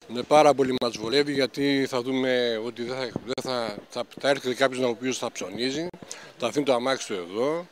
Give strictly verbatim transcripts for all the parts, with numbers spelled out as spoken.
Ναι, πάρα πολύ μας βολεύει, γιατί θα δούμε ότι δεν θα, δεν θα, θα, θα έρχεται κάποιος ο οποίος θα ψωνίζει, θα αφήνει το αμάξι του εδώ,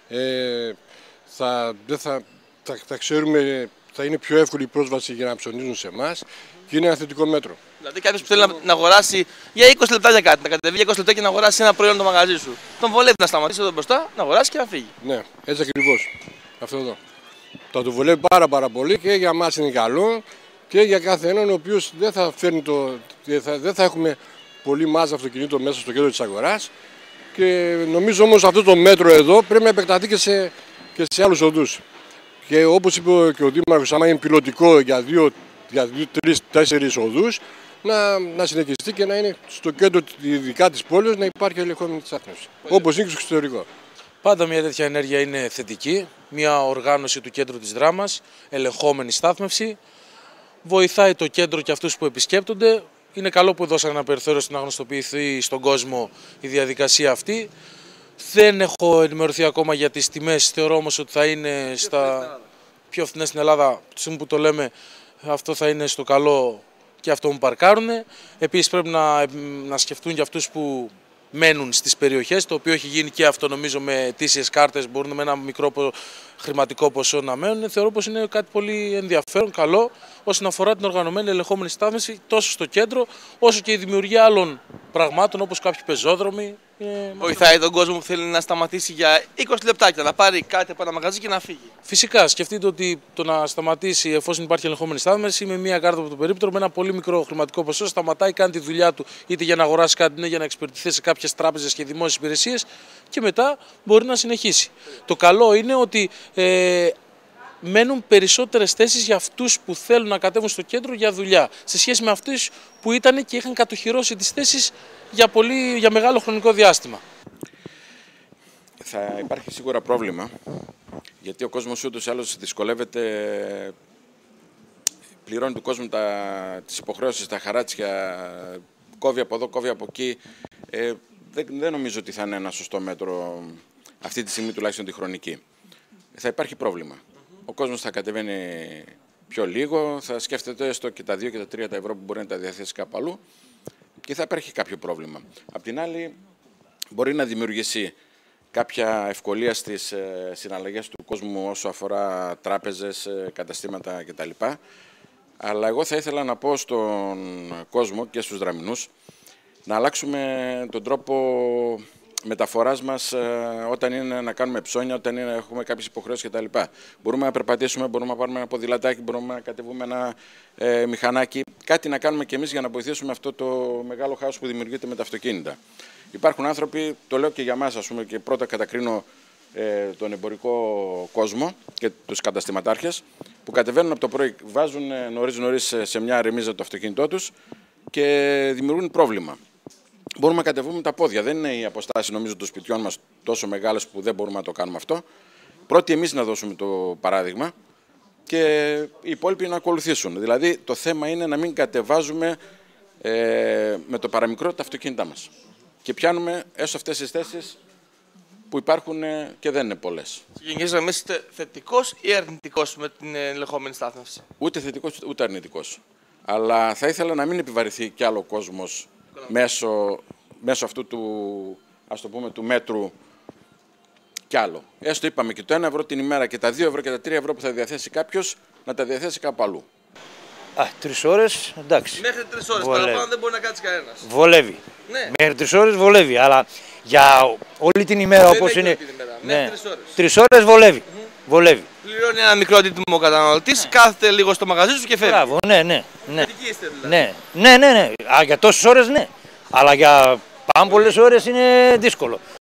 ε, θα, δεν θα, θα, θα ξέρουμε, θα είναι πιο εύκολη η πρόσβαση για να ψωνίζουν σε εμάς και είναι ένα θετικό μέτρο. Δηλαδή, κάποιο που θέλει να, να αγοράσει για είκοσι λεπτά για κάτι, να κατεβεί για είκοσι λεπτά και να αγοράσει ένα προϊόν το μαγαζί σου, τον βολεύει να σταματήσει εδώ μπροστά, να αγοράσει και να φύγει. Ναι, έτσι ακριβώς. Αυτό εδώ. Θα το βολεύει πάρα, πάρα πολύ και για μας είναι καλό και για κάθε έναν ο οποίος δεν θα φέρνει το. Θα, δεν θα έχουμε πολύ μάζα αυτοκινήτων μέσα στο κέντρο της αγοράς. Και νομίζω όμως αυτό το μέτρο εδώ πρέπει να επεκταθεί και σε, και σε άλλους οδούς. Και όπως είπε και ο Δήμαρχος, άμα είναι πιλωτικό για δύο, για δύο τρεις, τέσσερις οδούς, να, να συνεχιστεί και να είναι στο κέντρο ειδικά της πόλης να υπάρχει ελεγχόμενη στάθμευση. Όπως είναι και στο εξωτερικό. Πάντα μια τέτοια ενέργεια είναι θετική. Μια οργάνωση του κέντρου της Δράμας, ελεγχόμενη στάθμευση. Βοηθάει το κέντρο και αυτούς που επισκέπτονται. Είναι καλό που δώσανε ένα περιθώριο να γνωστοποιηθεί στον κόσμο η διαδικασία αυτή. Δεν έχω ενημερωθεί ακόμα για τις τιμές. Θεωρώ όμως ότι θα είναι στα πιο φθηνές στην Ελλάδα. Τη στιγμή που το λέμε, αυτό θα είναι στο καλό και αυτό που παρκάρουν. Επίσης πρέπει να, να σκεφτούν για αυτούς που μένουν στις περιοχές, το οποίο έχει γίνει και αυτό νομίζω με αιτήσιες κάρτες, μπορούν με ένα μικρό χρηματικό ποσό να μένουν. Θεωρώ πως είναι κάτι πολύ ενδιαφέρον, καλό, όσον αφορά την οργανωμένη ελεγχόμενη στάθμευση τόσο στο κέντρο, όσο και η δημιουργία άλλων πραγμάτων όπως κάποιοι πεζόδρομοι. Βοηθάει τον κόσμο που θέλει να σταματήσει για είκοσι λεπτάκια, να πάρει κάτι από ένα μαγαζί και να φύγει. Φυσικά, σκεφτείτε ότι το να σταματήσει εφόσον υπάρχει ελεγχόμενη στάθμευση με μια κάρτα από το περίπτερο, με ένα πολύ μικρό χρηματικό ποσό, σταματάει, κάνει τη δουλειά του είτε για να αγοράσει κάτι, είτε για να εξυπηρετηθεί σε κάποιες τράπεζες και δημόσιες υπηρεσίες και μετά μπορεί να συνεχίσει. Το καλό είναι ότι ε, μένουν περισσότερες θέσεις για αυτούς που θέλουν να κατέβουν στο κέντρο για δουλειά, σε σχέση με αυτούς που ήταν και είχαν κατοχυρώσει τις θέσεις για, πολύ, για μεγάλο χρονικό διάστημα. Θα υπάρχει σίγουρα πρόβλημα, γιατί ο κόσμος ούτως ή άλλως δυσκολεύεται, πληρώνει του κόσμου τα, τις υποχρεώσεις, τα χαράτσια, κόβει από εδώ, κόβει από εκεί. Ε, δεν, δεν νομίζω ότι θα είναι ένα σωστό μέτρο αυτή τη στιγμή, τουλάχιστον τη χρονική. Θα υπάρχει πρόβλημα. Ο κόσμος θα κατεβαίνει πιο λίγο, θα σκέφτεται έστω και τα δύο και τα τρία τα ευρώ που μπορεί να τα διαθέσει κάπου αλλού και θα υπάρχει κάποιο πρόβλημα. Απ' την άλλη, μπορεί να δημιουργήσει κάποια ευκολία στις συναλλαγές του κόσμου όσο αφορά τράπεζες, καταστήματα κτλ. Αλλά εγώ θα ήθελα να πω στον κόσμο και στους Δραμηνούς να αλλάξουμε τον τρόπο μεταφοράς μας όταν είναι να κάνουμε ψώνια, όταν είναι να έχουμε κάποιες υποχρεώσεις κτλ. Μπορούμε να περπατήσουμε, μπορούμε να πάρουμε ένα ποδηλατάκι, μπορούμε να κατεβούμε ένα ε, μηχανάκι. Κάτι να κάνουμε κι εμείς για να βοηθήσουμε αυτό το μεγάλο χάος που δημιουργείται με τα αυτοκίνητα. Υπάρχουν άνθρωποι, το λέω και για μας, ας πούμε, και πρώτα κατακρίνω ε, τον εμπορικό κόσμο και τους καταστηματάρχες, που κατεβαίνουν από το πρωί, βάζουν νωρίς νωρίς σε μια ρεμίζα το αυτοκίνητό τους και δημιουργούν πρόβλημα. Μπορούμε να κατεβούμε τα πόδια. Δεν είναι οι αποστάσεις, νομίζω, των σπιτιών μας τόσο μεγάλες που δεν μπορούμε να το κάνουμε αυτό. Πρώτοι εμείς να δώσουμε το παράδειγμα και οι υπόλοιποι να ακολουθήσουν. Δηλαδή, το θέμα είναι να μην κατεβάζουμε ε, με το παραμικρό τα αυτοκίνητά μας. Και πιάνουμε έστω αυτές τις θέσεις που υπάρχουν και δεν είναι πολλές. Σε γενικές γραμμές είστε θετικός ή αρνητικός με την ελεγχόμενη στάθμευση? Ούτε θετικός ούτε αρνητικός. Αλλά θα ήθελα να μην επιβαρυνθεί κι άλλο κόσμος μέσω, μέσω αυτού του, ας το πούμε, του μέτρου κι άλλο. Έστω είπαμε και το ένα ευρώ την ημέρα και τα δύο ευρώ και τα τρία ευρώ που θα διαθέσει κάποιος να τα διαθέσει κάπου αλλού. Α, τρεις ώρες, εντάξει. Μέχρι τρεις ώρες, παραπάνω δεν μπορεί να κάτσει κανένας. Βολεύει. Ναι. Μέχρι τρεις ώρες βολεύει, αλλά για όλη την ημέρα δεν όπως είναι. Την ημέρα. Ναι. Μέχρι τρεις ώρες. Τρεις ώρες βολεύει. Mm -hmm. Βολεύει. Πληρώνει ένα μικρό αντίτιμο ο καταναλωτής, ναι. Κάθεται λίγο στο μαγαζί σου και φεύγει. Μπράβο, ναι, ναι. Ναι. Είστε, δηλαδή. Ναι, ναι, ναι, ναι. Α, για τόσες ώρες ναι. Αλλά για πάμπολες ώρες είναι δύσκολο.